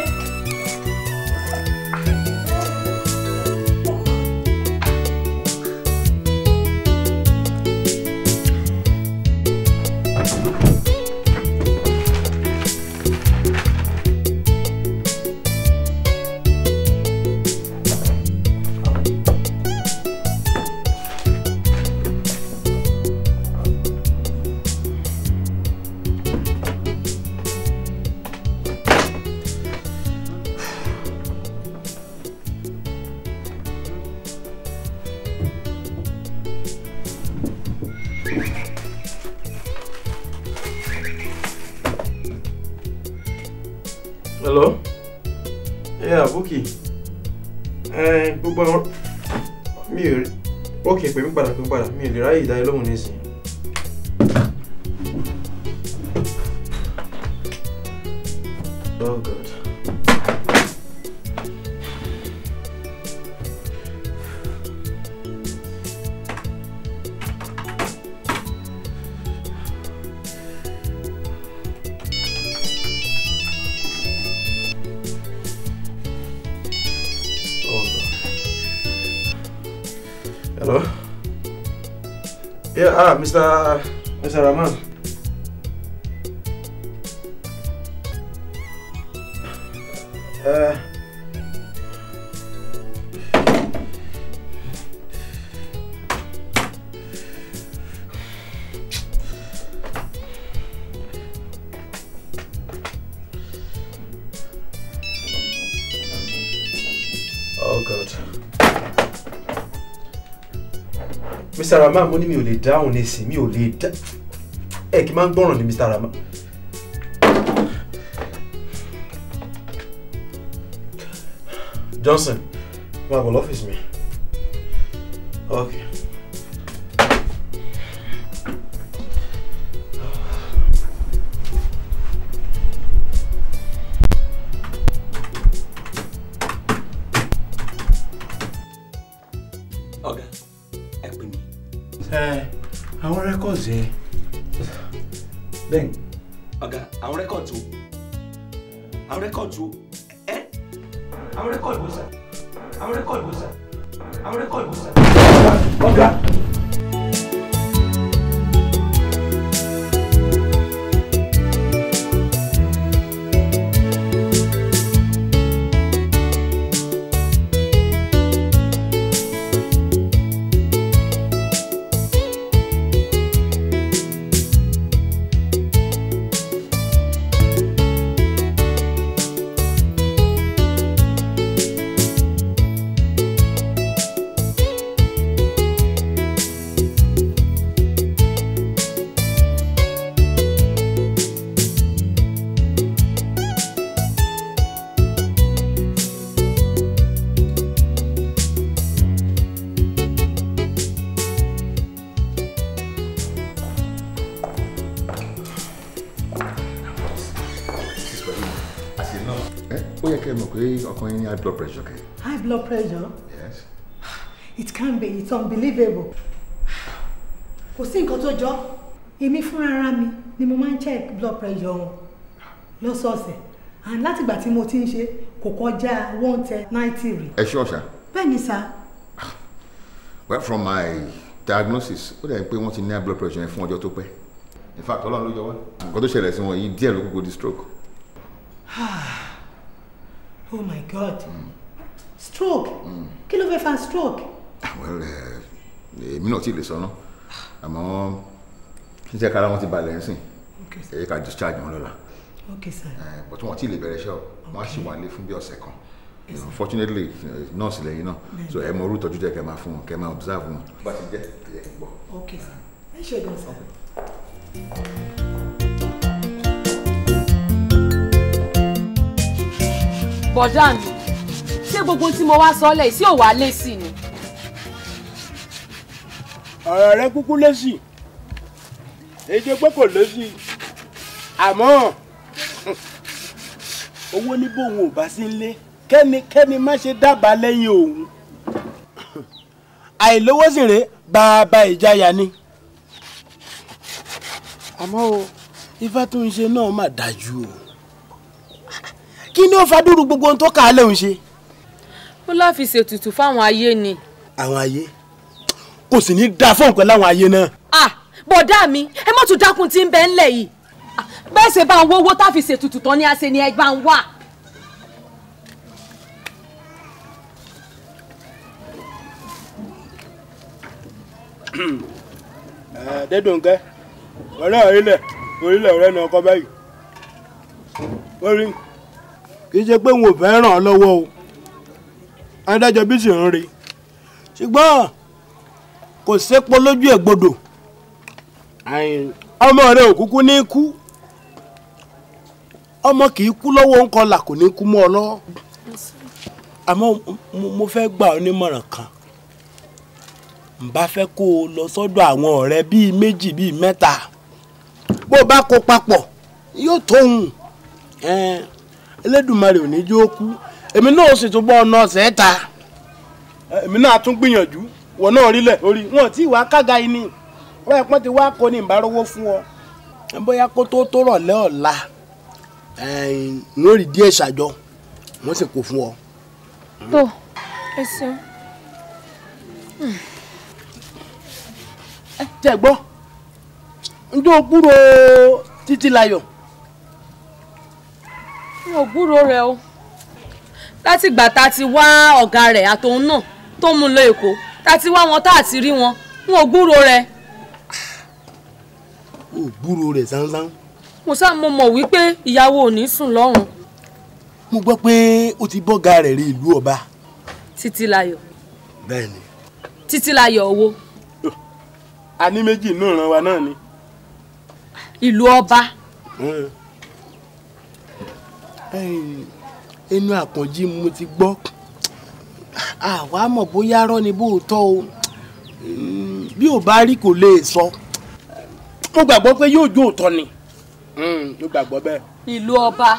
Hello? Yeah, Bukky. Gbogbo àwọn mi ò rí. Okay, pè mí padà mi ò lè ráyè ìdáyé lóhùn nísìnyí. Oh God. Hello? Yeah, Mr. Rahman. Oh God. Mr. Rahman, mo ní mi ò lè dáhùn nísìn, mi ò lè dá. Ẹ kì í máa ń gbọ́ràn ní Mr. Rahman. Johnson, máa bọ̀ lọ́fíìsì mi. Okay. Ọ̀gá, ẹ pè mí. Àwọn rẹ́kọ̀dì ẹ. Bẹ́ẹ̀ni. Ọ̀gá, àwọn rẹ́kọ̀dì o. Àwọn rẹ́kọ̀dì o. Àwọn rẹ́kọ̀dì o sà. Àwọn rẹ́kọ̀dì o sà. Àwọn rẹ́kọ̀dì o sà. Ọ̀gá. ó yẹ kẹ́ ẹ mọ̀ pé ọkàn yín ní high blood pressure kẹ́. High blood pressure? Yes. It can't be. It's unbelievable. Kò sí nǹkan tó jọ. Èmi fúnra ara mi ni mo máa ń check blood pressure wọn lọ́sọ̀ọ̀sẹ̀. And látìgbà tí mo ti ń ṣe kò kọjá 110/90 rí. Ẹ ṣọ́ ọ̀ṣà. Bẹ́ẹ̀ni sá. Well, from my diagnosis ó dẹ̀ pé wọ́n ti ní high blood pressure yẹn fún ọjọ́ tó pẹ́. In fact Ọlọ́run ló yọ wá. Nǹkan tó ṣẹlẹ̀ sí wọn yìí díẹ̀ ló kúkú di stroke. Oh my God. Stroke? Kí ló fẹ́ fa stroke? Well, èmi náà tí lè sọ náà àmọ́ ṣíṣe kára wọn ti balẹ̀ ń sìn ẹ ká discharge wọn lọ́la. Okay sir. But wọn tí lè bẹ̀rẹ̀ iṣẹ́ wọn á sì wà lé fún bí ọ̀sẹ̀ kan. Unfortunately nurse lẹ́yìn náà so ẹ mọ orú ìtọ́jú jẹ́ kẹ́ máa fún wọn kẹ́ máa observe wọn. Bá ti jẹ́ ẹ gbọ́. Okay sir. Ẹ ṣe gan sir. Bọ̀dá mi ṣé gbogbo tí mo wá sọ́lẹ̀ sí ò wá lé sí ni. ọ̀rọ̀ rẹ kúkú lé sí èdè pé kò lé sí àmọ́ owó ní bóun ò bá sí nílé kẹ́nikẹ́ni má ṣe dábàá lẹ́yìn òun àìlówó sì rèé bàbá ìjayà ni àmọ́ o ifá tó ń ṣe náà mà dájú o kí ni ó fa dúró gbogbo ohun tó kà á lẹ́hùn ṣe. ó láà fi ṣètùtù fáwọn ayé ni. àwọn ayé kò sì ní dáa fún nǹkan láwọn ayé náà. bọ̀dá mi ẹ má tún dákun tí ń bẹ ńlẹ̀ yìí bẹ́ẹ̀ ṣe bá ń wówó tá a fi ṣètùtù tán ni a ṣe ni ẹ gbà ń wà. Dédùnkẹ́ ọ̀rẹ́ orílẹ̀ ọ̀rẹ́ náà kọ́ báyìí orí kì í ṣe pé wọn ò fẹ́ ràn ọ́ lọ́wọ́ o adájọ́ bí sì ń rí ṣùgbọ́n kò sépo lójú ẹ̀ gbọdọ̀ ọmọ rẹ ò kúkú ní kú ọmọ kì í kú lọ́wọ́ ńkọlà kò ní kú mọ́ ọ lọ́wọ́ àmọ́ mo fẹ́ gbà ọ́ nímọ̀ràn kan n bá fẹ́ kó o lọ sọ́dọ̀ àwọn ọ̀rẹ́ bíi méjì bíi mẹ́ta bó o bá kó papọ̀ yóò tóhun Elédùmarè ò ní jó kú èmi náà sì tún bọ́ ọ̀nà ọ̀sẹ̀ ta èmi náà tún gbìyànjú wọ náà rílẹ̀ orí wọn tí wàá kága yìí ni wọ́n pọ́n ti wá kó ní ìbárówó fún ọ bóyá kó tó rọ̀lẹ́ ọ̀la n ó rí díẹ̀ ṣàjọ wọ́n sì kó fún ọ. tó ẹ ṣeun. tẹ gbọ́ njó gbúrò Títílayọ̀. n ò gbúrò rẹ o láti ìgbà tá a ti wá ọ̀gá rẹ̀ àtòun náà tó mú lọ Èkó tá a ti wá wọn tá a ti rí wọn n ò gbúrò rẹ. o gbúrò rẹ sánsán. mo mọ̀ wípé ìyàwó ò ní sùn lọ́rùn. mo gbọ́ pé o ti bọ́gà rẹ̀ rí ìlú ọba. Títílayọ̀. bẹ́ẹ̀ni. Títílayọ̀ owó. a ní méjì inú ìran wa náà ni. ìlú ọba. inú àpọ̀njí mo ti gbọ́ àwa mọ̀ bóyá rọ́ ni bóòótọ́ o bí ò bá rí kò lè sọ mo gbàgbọ́ pé yóò jó òótọ́ ni mo gbàgbọ́ bẹ́ẹ̀. ìlú ọba.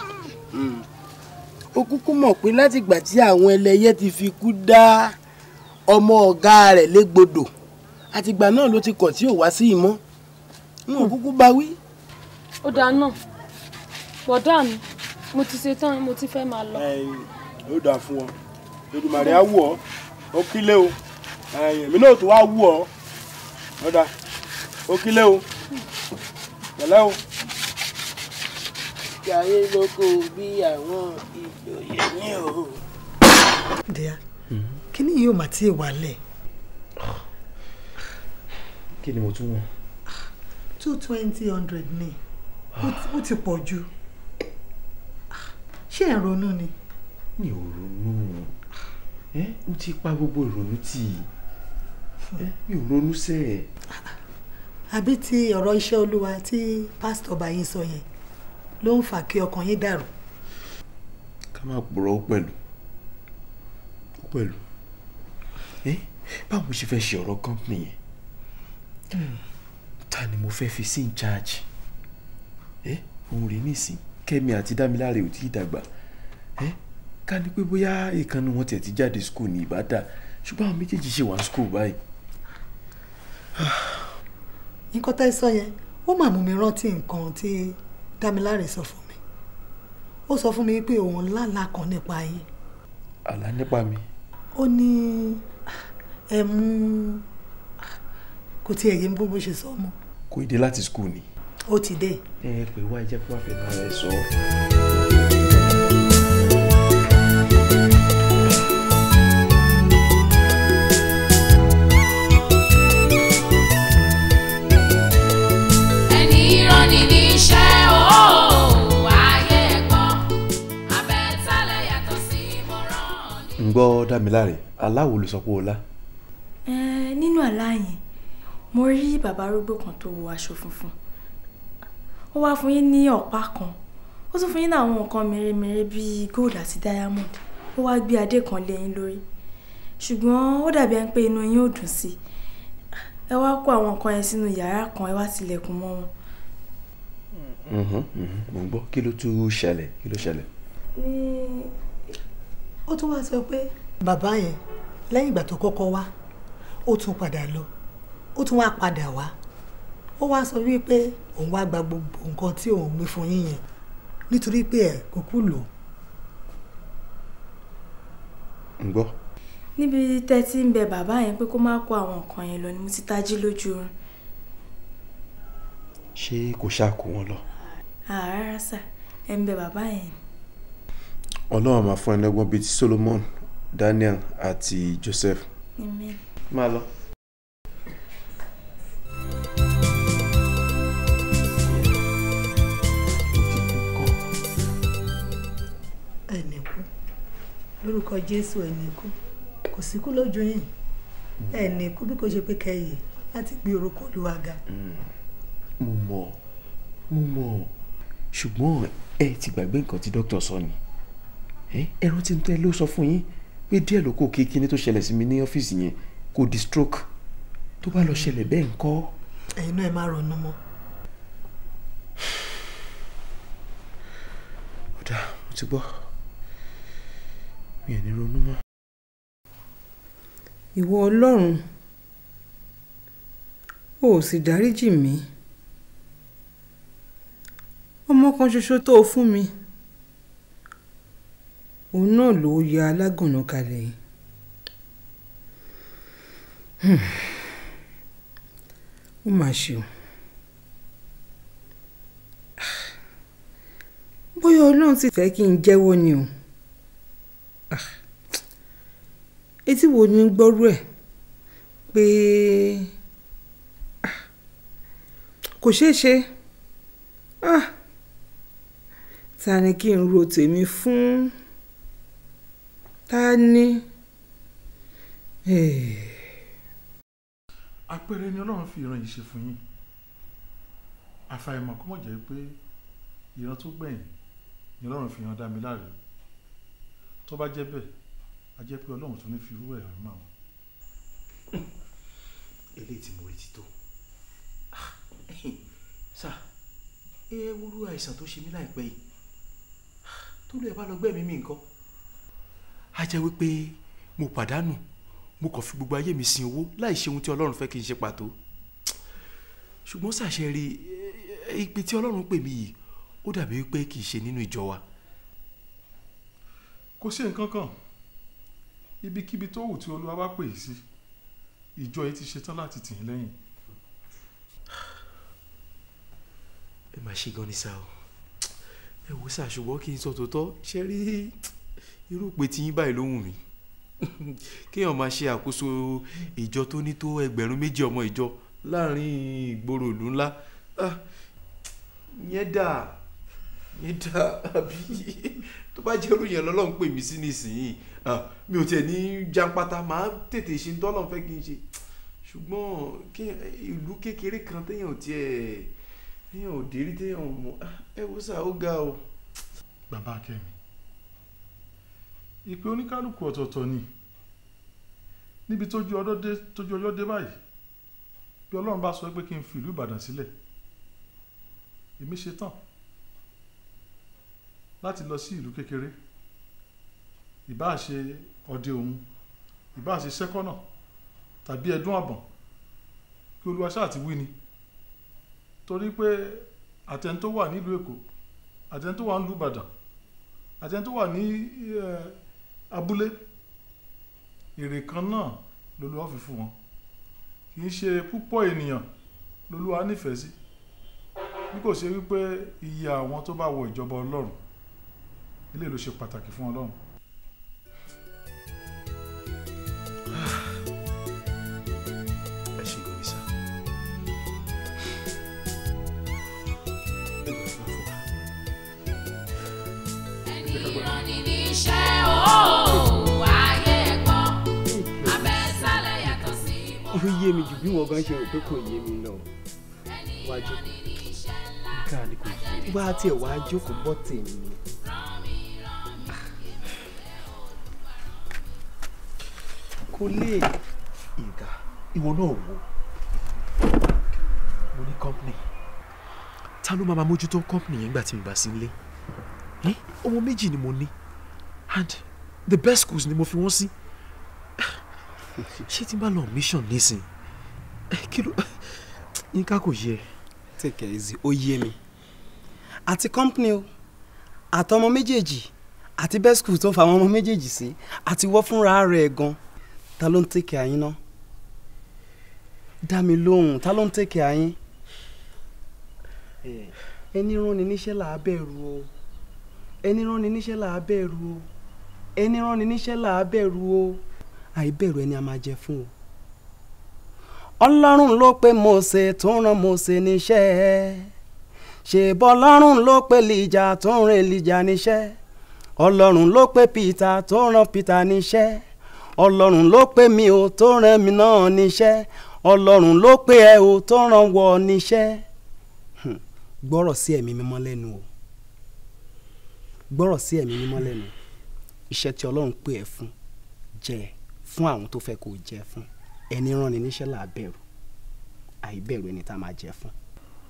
ó kúkú mọ̀ pé látìgbà tí àwọn ẹlẹ́yẹ ti fi kú dá ọmọ ọ̀gá rẹ̀ légbodò àtìgbà náà ló ti kọ̀ tí ò wá sí ìmọ̀ wọn ò kúkú bá wí. ó dáa náà bọ̀dá mi mo ti ṣe tán mo ti fẹ́ máa lọ. ó dáa fún ọ Èdùmàrè á wù ọ́ ó kílé o èmi náà tó wá wù ọ́ ó dáa ó kílé o pẹ̀lẹ́ o. kí ayé lóko bí àwọn ìjòyè ní o. díà kí ni yóò máa tí ì wálẹ̀. kí ni mo tún wọ̀n. 220 ni ó ti pọ̀ jù ṣé ẹ̀ ń ronú ni. mi ò ronú mo ti pa gbogbo ìrònú tì mi ò ronú sẹ́ẹ̀. àbí ti ọ̀rọ̀ iṣẹ́ Olúwa tí pásítọ̀ bá yín sọ yẹn ló ń fà kí ọkàn yín dàrú. ká má purọ́ ó pẹ̀lú báwo ṣe fẹ́ ṣe ọ̀rọ̀ company yẹn ta ni mo fẹ́ fi sí in charge òun rèé nísìn Kẹ́mi àti Dámiláre ò tí ì dàgbà ká ní pé bóyá ìkànnì wọn tiẹ̀ ti jáde school ní ìbàdàn ṣùgbọ́n àwọn méjèèjì ṣe wà ní school báyìí. nǹkan tẹ́ sọ yẹn ó mà mú mi rántí nǹkan tí Dámiláre sọ fún mi. Ó sọ fún mi pé òun lálàá kan nípa yín. àlá nípa mi. Ó ní ẹ mú kò tí ẹ yé bó ṣe sọ mọ́. kò dé láti school ni. Ó ti dé. ẹ pé wá jẹ́ kó wá fẹ́ bá ẹ sọ. ń gbọ́ Dámiláre aláwo ló sọ pé o lá. Nínú àlá yẹn mo rí bàbá arúgbó kan tó wọ aṣọ funfun ó wá fún yín ní ọ̀pá kan ó tún fún yín ní àwọn nǹkan mèremère bíi gold àti diamond ó wá gbé adé kan lé yín lórí ṣùgbọ́n ó dàbí ẹni pé inú yín ò dùn sí ẹ wá kó àwọn nǹkan yẹn sínú yàrá kan ẹ wá tilẹ̀kùn mọ́ wọn. mo ń gbọ́ kí ló tún ṣẹlẹ̀ kí ló ṣẹlẹ̀. Ó tún wá sọ pé bàbá yẹn lẹ́yìn ìgbà tó kọ́kọ́ wá ó tún padà lọ ó tún wá padà wá ó wá sọ wípé òun wá gba gbogbo nǹkan tí òun gbé fún yín yẹn nítorí pé ẹ kò kú lò. ń gbọ́. níbi tẹ́ tí ń bẹ bàbá yẹn pé kó má kó àwọn nǹkan yẹn lọ ni mo ti tají lójú oorun. ṣé kò ṣáà kó wọn lọ. rárá sà ẹ ń bẹ bàbá yẹn. Ọlọ́run máa fún ẹlẹ́gbọ́n bíi ti Solomon, Daniel àti Joseph. Amen. Máa lọ. Ẹni kú lórúkọ Jésù ẹni kú kò sí kú lójú yín ẹni kú bí kò ṣe pé kẹyì láti gbé orúkọ Olúwa ga. mo mọ̀ ṣùgbọ́n ẹ ti gbàgbé nǹkan tí dókítà sọ ni. Ẹran tí ń tẹ́ ló sọ fún yín pé díẹ̀ ló kó kíní tó ṣẹlẹ̀ sí mi ní ọ́fíìsì yẹn kò di stroke tó bá lọ ṣẹlẹ̀ bẹ́ẹ̀ ńkọ́. ẹ̀yin náà ẹ má ronú mọ́. ó dáa mo ti gbọ́ mi ò ní ronú mọ́. ìwọ Ọlọ́run o sì dáríjì mí ọmọ kan ṣoṣo tó o fún mi òun náà ló ya alágànná kalẹ̀ yìí ó mà ṣe o bóyá Ọlọ́run sì fẹ́ kí n jẹ́wọ́ ni o etí wo ni ń gbọ́rú ẹ̀ pé kò ṣeé ṣe ta ni kí n ro tèmi fún ta ni. àpẹẹrẹ ni Ọlọ́run fi ìran yìí ṣe fún yín àfàìmọ̀ kó mọ̀ jẹ́ pé ìran tó gbẹ̀yìn ni Ọlọ́run fi hàn Dámiláre tó bá jẹ́ bẹ́ẹ̀ a jẹ́ pé Ọlọ́run tó ní fi irú ẹ̀ hàn máa wọn. eléyìí tí mo retí tó sá wúrú àìsàn tó ṣe mí láìpẹ́ yìí tó lè bá lọ gbẹ́mìí mi nǹkan. a jẹ́ wípé mo pàdánù mo kàn fi gbogbo ayé mi sin owó láì ṣe ohun tí Ọlọ́run fẹ́ kí n ṣe pàtó ṣùgbọ́n ṣàṣẹ rí ìpè tí Ọlọ́run pè mí yìí ó dàbí wípé kì í ṣe nínú ìjọ wa. kò sí nǹkan kan ibikíbi tó wù tí Olúwa bá pè é sí ìjọ yìí ti ṣetán láti tì í lẹ́yìn. ẹ máa ṣe gan ni sá o ẹ wo sá ṣùgbọ́n kí n sọ tòótọ́ ṣe rí irú pé tí yín báyìí ló wù mí kéèyàn máa ṣe àkóso ìjọ tó ní tó 2,000 ọmọ ìjọ láàrin ìgboro ìlú ńlá yẹn dà àbí tó bá jẹ́ irú yẹn lọ́lọ́run pè mí sí nísìnyí mi ò tiẹ̀ ní jàǹpátá máa tètè ṣe ní tọ́lọ́run fẹ́ kí n ṣe ṣùgbọ́n ìlú kékeré kan téèyàn ò dérí téèyàn ò mọ̀ ẹ wo sá ó ga o. bàbá Kẹ́mi ìpè oníkálukú ọ̀tọ̀ọ̀tọ̀ ni níbi tójú ọjọ́ dé báyìí bí Ọlọ́run bá sọ pé kí n fi ìlú Ìbàdàn sílẹ̀ èmi ṣe tán láti lọ sí ìlú kékeré ìbáà ṣe ọdẹ òun ìbáà ṣe sẹ́kọ́nà tàbí ẹdún àbọ̀n kí Olúwa ṣáà ti wí ni torí pé àtẹni tó wà nílùú Èkó àtẹni tó wà nílùú Ìbàdàn àtẹni tó wà ní abúlé èrè kan náà lolúwa fi fún wọn kì í ṣe púpọ̀ ènìyàn lolúwa nífẹ̀ẹ́ sí bí kò ṣe wípé iye àwọn tó bá wọ ìjọba Ọlọ́run ilé ló ṣe pàtàkì fún Ọlọ́run. ẹ ṣe gbọ́dọ̀ sá. ìrọ̀lì níṣẹ́ ooo ayé ẹ̀gbọ́n abẹ́sálẹ̀ yàtọ̀ sí ìmọ̀. ó yé mi jù bí wọ́n gan ṣe rò pé kò yé mi lọ wájú nǹkan ni kò yé bá tiẹ̀ wá jókòó bọ́ tèmi ni. kò lè ìgà ìwọ náà wò mo ní company ta ló máa mójútó company yẹn nígbà tí mi bá sí nílé ọmọ méjì ni mo ní and the best schools ni mo fi wọ́n sí ṣé tí n bá lọ mission nísìn kí ló Yínká kò yẹ. take it easy ó yé mi àti company o àtọmọ méjèèjì àti best school tó fa àwọn ọmọ méjèèjì sí àti wọ́ fúnra rẹ̀ gan ta ló ń take care yín náà dá mi lóhùn ta ló ń take care yín ẹni rán ni níṣẹ́ là á bẹ̀rù o ẹni rán ni níṣẹ́ là á bẹ̀rù o ẹni rán ni níṣẹ́ là á bẹ̀rù o àìbẹ̀rù ẹni a máa jẹ fún o. Ọlọ́run ló pè Mósè tó rán Mósè níṣẹ́ ṣèbọ̀ Ọlọ́run ló pè Èlíjà tó rán Èlíjà níṣẹ́ Ọlọ́run ló pè Pétérù tó rán Pétérù níṣẹ́ Ọlọ́run ló pè mí o tó rán mi náà níṣẹ́ Ọlọ́run ló pè ẹ o tó rán wọ níṣẹ́. Gbọ́rọ̀ sí ẹ̀mí mímọ́ lẹ́nu o gbọ́rọ̀ sí ẹ̀mí mímọ́ lẹ́nu iṣẹ́ tí Ọlọ́run pè ẹ́ fún jẹ́ fún àwọn tó fẹ́ kó jẹ́ fún ẹni rán ni níṣẹ́ là á bẹ̀rù àìbẹ̀rù ẹni tá a máa jẹ́ fún.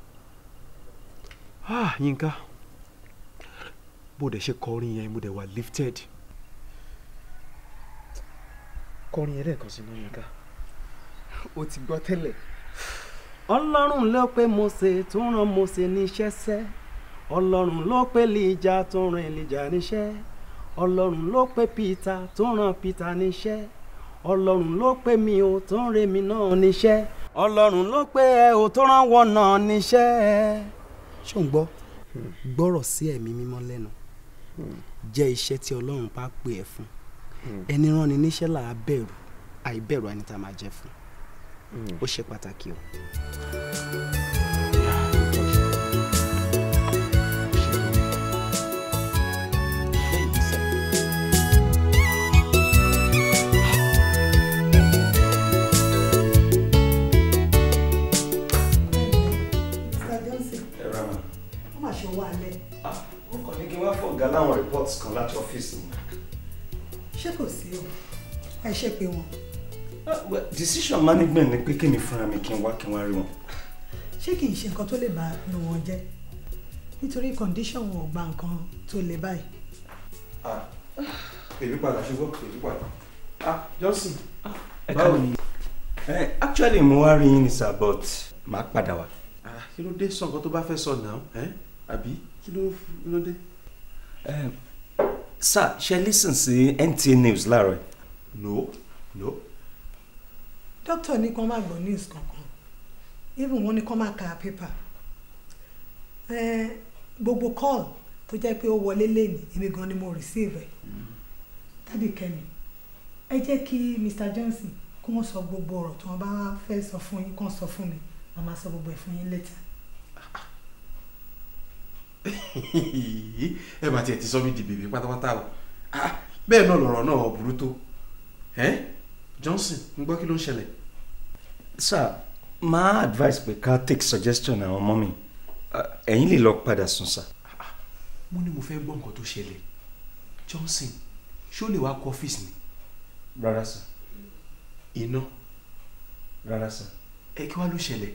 Yínká bó dẹ̀ ṣe kọrin yẹn mo dẹ̀ wà lifted kọrin yẹn lẹ́ẹ̀kan sí ní Yínká. o ti gbọ́ tẹ́lẹ̀. Ọlọ́run ló pè Mósè tó rán Mósè níṣẹ́ sẹ́ Ọlọ́run ló pè Èlíjà tó rán Èlíjà níṣẹ́ Ọlọ́run ló pè Pétérù tó rán Pétérù níṣẹ́ Ọlọ́run ló pè mí o tó rán mi náà níṣẹ́ Ọlọ́run ló pè ẹ o tó rán wọ náà níṣẹ́. ṣó ń gbọ́ gbọ́rọ̀ sí ẹ̀mí mímọ́ lẹ́nu jẹ́ iṣẹ́ tí Ọlọ́run bá pè ẹ́ fún ẹni rán ni níṣẹ́ là á bẹ̀rù àìbẹ̀rù ẹni tá a máa jẹ́ fún ó ṣe pàtàkì o. láwọn reports kan láti ọ́fíìsì mi. ṣé kò sí o ẹ ṣe pé wọn. Decision management ni pé kémi fúnra mi kí n wá rí wọn. ṣé kì í ṣe nǹkan tó lè bá nu wọn jẹ́ nítorí condition wọn ò gba nǹkan tó lè báyìí. èmi padà ṣùgbọ́n èmi padà. Johnson báwo ni. Actually mo wá rí yín ní sir but màá padà wá. kí ló dé sọ nǹkan tó bá fẹ́ sọ náà àbí kí ló dé. Sir ṣe listen sí NTA news láàárọ̀. No. Doctor ní kó má gbọ́ news kankan even wọ́n ní kó má ka paper gbogbo call tó jẹ́ pé ó wọlé lẹ́nu èmi gan ni mo receive ẹ̀ Dádì Kẹ́mi ẹ jẹ́ kí Mr. Johnson kí wọ́n sọ gbogbo ọ̀rọ̀ tí wọ́n bá fẹ́ sọ fún yín kàn sọ fún mi màá sọ gbogbo ẹ̀ fún yín later. ẹ bá tiẹ̀ ti sọ mí di bèbè pátápátá o bẹ́ẹ̀ náà lọ̀rọ̀ náà burú tó Johnson ń gbọ́ kí ló ń ṣẹlẹ̀. Sir máa advice pé ká take suggestion àwọn ọmọ mi ẹ̀yin lè lọ padà sùn sir. mo ní mo fẹ́ gbọ́ nǹkan tó ṣẹlẹ̀ Johnson ṣé ó lè wá kọ ọ́fíìsì ni. rárá sir. iná. rárá sir. kí wàá ló ṣẹlẹ̀.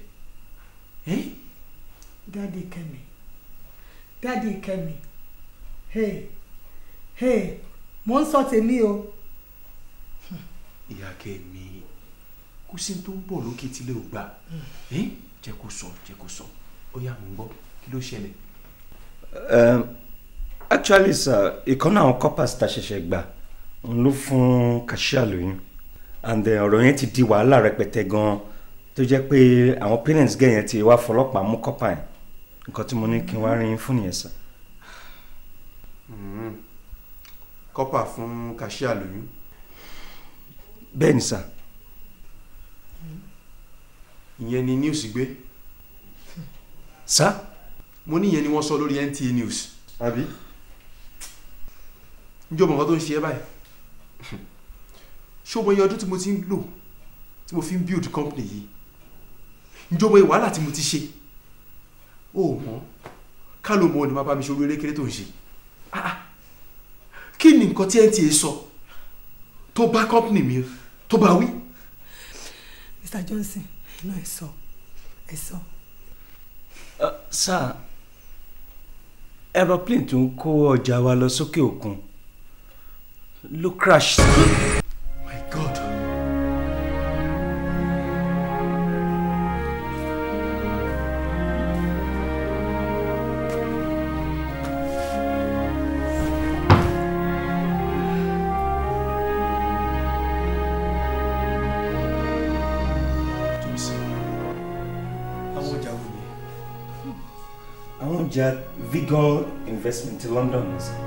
Dádì Kẹ́mi hey mo ń sọ tèmi o. ìyá kẹ́mi kò sí tó ń bọ̀ lókè tí lè gbà jẹ́ kó sọ ó yá mo ń gbọ́ kí ló ṣẹlẹ̀. Actually sir, ìkan náà àwọn coppers ta ṣẹ̀ṣẹ̀ gbà ń ló fún Kashia lóyún and ọ̀rọ̀ yẹn ti di wàhálà rẹpẹtẹ gan-an tó jẹ́ pé àwọn parents gẹ̀ yẹn ti wá fọlọ́pàá mú copper yẹn nǹkan tí mo ní kí n wá rí yín fún nìyẹn sir. Copper fún Kashia lóyún. bẹ́ẹ̀ ni sir. ìyẹn ni news gbé. sir. mo ní ìyẹn ni wọ́n sọ lórí NTA news. àbí. njọ́ mọ̀ nǹkan tó ń ṣe ẹ́ báyìí. ṣé o mọ iye ọdún tí mo ti ń lò tí mo fi ń build company yìí. njọ́ mọ wàhálà tí mo ti ṣe. ó mọ̀ ká ló mọ̀ ni máa bá mi ṣe orí erékeré tó ń ṣe. kí ni nǹkan tí NTA sọ tó bá company mi tó bá wí. Mr. Johnson inú ẹ sọ. sir aeroplane tó ń kó ọjà wa lọ sókè òkun ló crash. My God. àwọn ọjà Vigor Investment in London.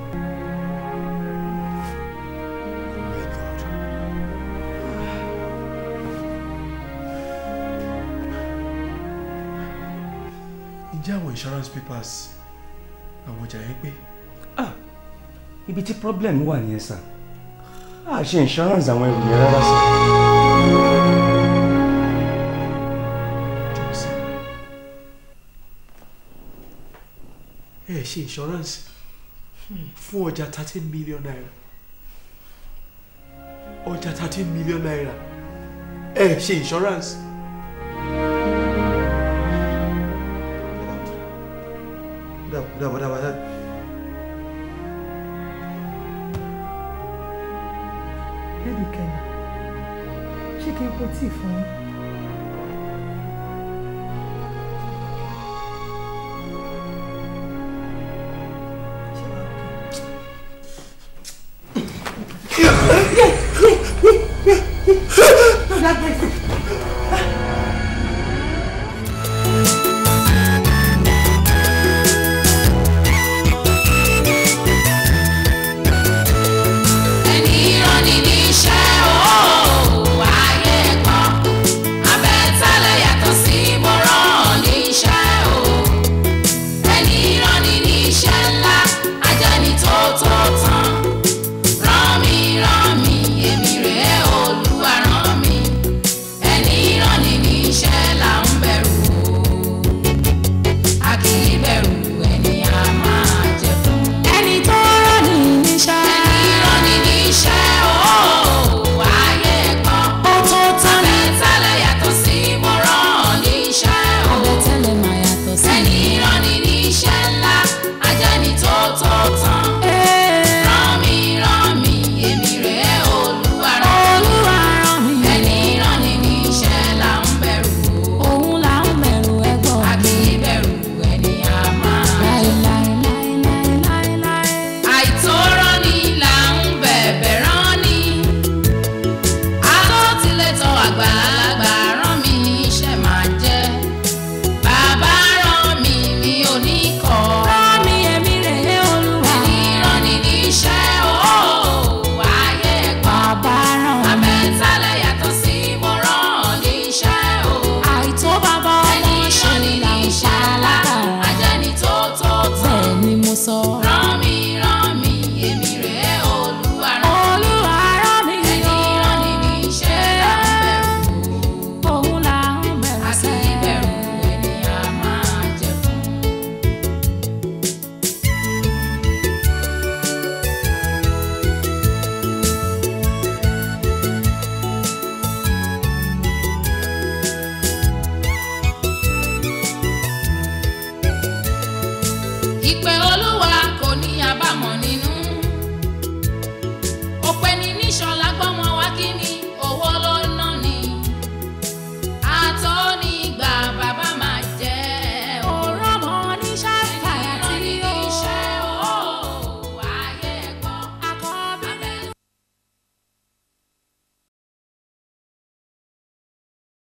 ǹjẹ́ àwọn insurance papers àwọn ọjà yẹn pé. ibi tí problem wà nìyẹn sir. ṣe insurance àwọn ẹrù yẹn rárá sí. ẹ ṣe insurance fún ọjà 13 million naira. ọjà 13 million naira ẹ ṣe insurance. Bọ́dà. Lady Kẹ́mi, ṣé kí n po tíì fún yín? ìpè Olúwa.